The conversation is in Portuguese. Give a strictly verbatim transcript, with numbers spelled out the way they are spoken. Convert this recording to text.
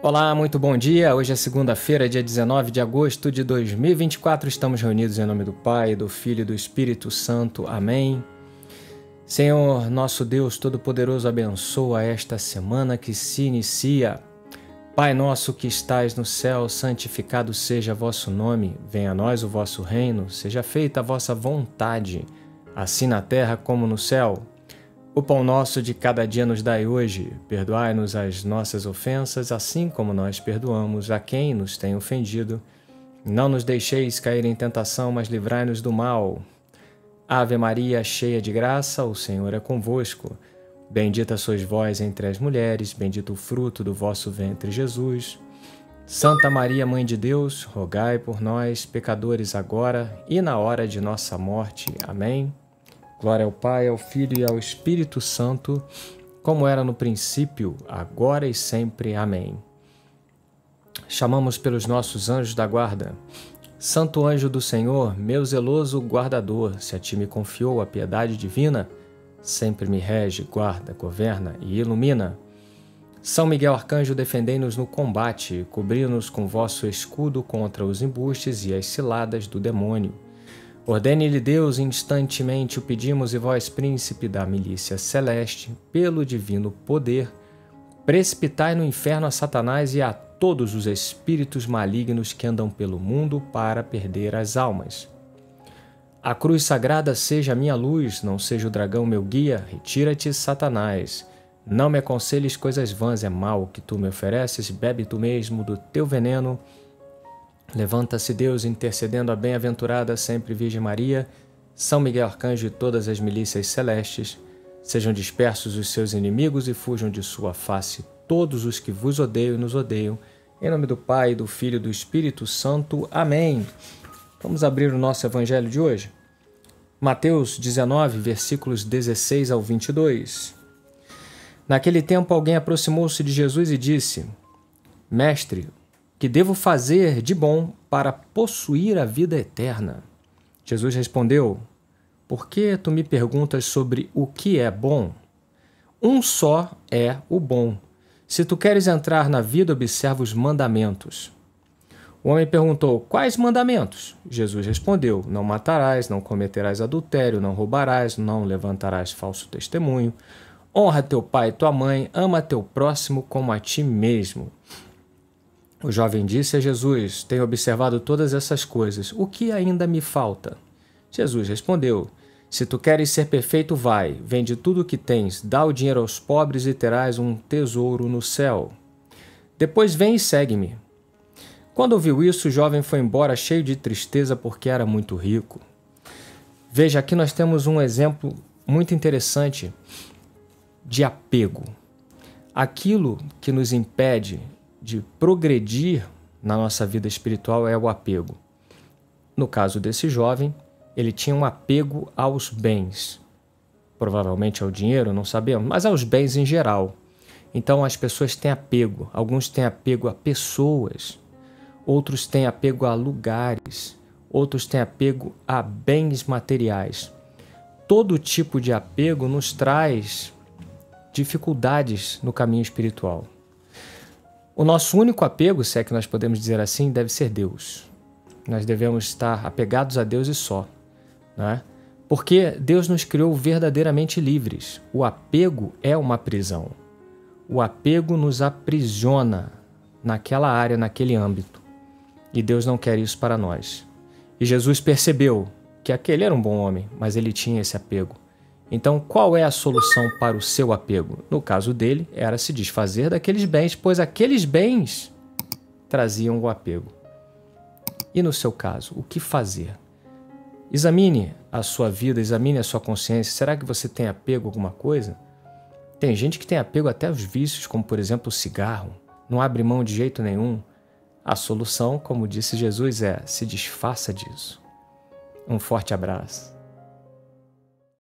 Olá, muito bom dia. Hoje é segunda-feira, dia dezenove de agosto de dois mil e vinte e quatro. Estamos reunidos em nome do Pai, do Filho e do Espírito Santo. Amém. Senhor, nosso Deus Todo-Poderoso, abençoa esta semana que se inicia. Pai nosso que estais no céu, santificado seja vosso nome. Venha a nós o vosso reino. Seja feita a vossa vontade, assim na terra como no céu. O pão nosso de cada dia nos dai hoje. Perdoai-nos as nossas ofensas, assim como nós perdoamos a quem nos tem ofendido. Não nos deixeis cair em tentação, mas livrai-nos do mal. Ave Maria, cheia de graça, o Senhor é convosco. Bendita sois vós entre as mulheres, bendito o fruto do vosso ventre, Jesus. Santa Maria, Mãe de Deus, rogai por nós, pecadores, agora e na hora de nossa morte. Amém. Glória ao Pai, ao Filho e ao Espírito Santo, como era no princípio, agora e sempre. Amém. Chamamos pelos nossos anjos da guarda. Santo anjo do Senhor, meu zeloso guardador, se a ti me confiou a piedade divina, sempre me rege, guarda, governa e ilumina. São Miguel Arcanjo, defendei-nos no combate, cobri-nos com vosso escudo contra os embustes e as ciladas do demônio. Ordene-lhe Deus, instantemente o pedimos, e vós, príncipe da milícia celeste, pelo divino poder, precipitai no inferno a Satanás e a todos os espíritos malignos que andam pelo mundo para perder as almas. A cruz sagrada seja a minha luz, não seja o dragão meu guia, retira-te, Satanás. Não me aconselhes coisas vãs, é mal o que tu me ofereces, bebe tu mesmo do teu veneno. Levanta-se Deus, intercedendo a bem-aventurada sempre Virgem Maria, São Miguel Arcanjo e todas as milícias celestes, sejam dispersos os seus inimigos e fujam de sua face todos os que vos odeiam e nos odeiam. Em nome do Pai, do Filho e do Espírito Santo. Amém. Vamos abrir o nosso evangelho de hoje. Mateus dezenove, versículos dezesseis ao vinte e dois. Naquele tempo alguém aproximou-se de Jesus e disse: Mestre, que devo fazer de bom para possuir a vida eterna? Jesus respondeu: Por que tu me perguntas sobre o que é bom? Um só é o bom. Se tu queres entrar na vida, observa os mandamentos. O homem perguntou: Quais mandamentos? Jesus respondeu: Não matarás, não cometerás adultério, não roubarás, não levantarás falso testemunho, honra teu pai e tua mãe, ama teu próximo como a ti mesmo. O jovem disse a Jesus: Tenho observado todas essas coisas. O que ainda me falta? Jesus respondeu: Se tu queres ser perfeito, vai, vende tudo o que tens, dá o dinheiro aos pobres e terás um tesouro no céu. Depois vem e segue-me. Quando ouviu isso, o jovem foi embora cheio de tristeza porque era muito rico. Veja, aqui nós temos um exemplo muito interessante de apego. Aquilo que nos impede de progredir na nossa vida espiritual é o apego. No caso desse jovem, ele tinha um apego aos bens. Provavelmente ao dinheiro, não sabemos, mas aos bens em geral. Então as pessoas têm apego. Alguns têm apego a pessoas, outros têm apego a lugares, outros têm apego a bens materiais. Todo tipo de apego nos traz dificuldades no caminho espiritual. O nosso único apego, se é que nós podemos dizer assim, deve ser Deus. Nós devemos estar apegados a Deus e só, né? Porque Deus nos criou verdadeiramente livres. O apego é uma prisão. O apego nos aprisiona naquela área, naquele âmbito. E Deus não quer isso para nós. E Jesus percebeu que aquele era um bom homem, mas ele tinha esse apego. Então, qual é a solução para o seu apego? No caso dele, era se desfazer daqueles bens, pois aqueles bens traziam o apego. E no seu caso, o que fazer? Examine a sua vida, examine a sua consciência. Será que você tem apego a alguma coisa? Tem gente que tem apego até aos vícios, como por exemplo o cigarro. Não abre mão de jeito nenhum. A solução, como disse Jesus, é: se desfaça disso. Um forte abraço.